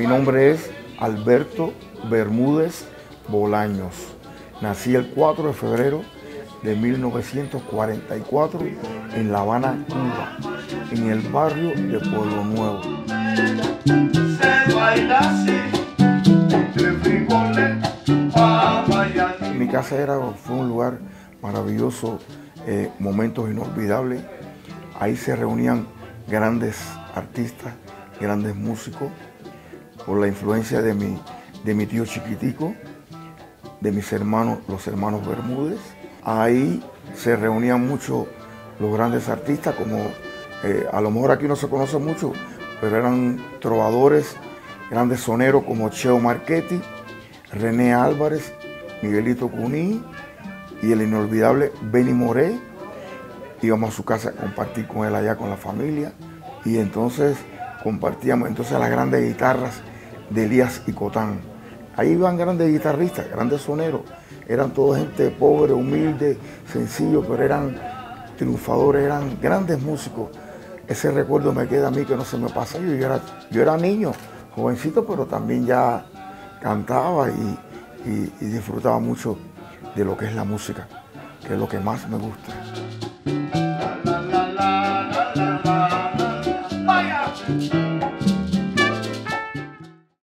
nombre es Alberto Bermúdez Bolaños. Nací el 4 de febrero de 1944 en La Habana, Cuba, en el barrio de Pueblo Nuevo. Mi casa fue un lugar maravilloso, momentos inolvidables. Ahí se reunían grandes artistas, grandes músicos, por la influencia de mi tío Chiquitico, de mis hermanos, los hermanos Bermúdez. Ahí se reunían mucho los grandes artistas, como a lo mejor aquí no se conoce mucho, pero eran trovadores, grandes soneros como Cheo Marchetti, René Álvarez, Miguelito Cuní y el inolvidable Benny Moré. Íbamos a su casa a compartir con él allá con la familia y entonces compartíamos las grandes guitarras de Elías y Cotán. Ahí iban grandes guitarristas, grandes soneros. Eran toda gente pobre, humilde, sencillo, pero eran triunfadores, eran grandes músicos. Ese recuerdo me queda a mí que no se me pasa. Yo era niño, jovencito, pero también ya cantaba y disfrutaba mucho de lo que es la música, que es lo que más me gusta.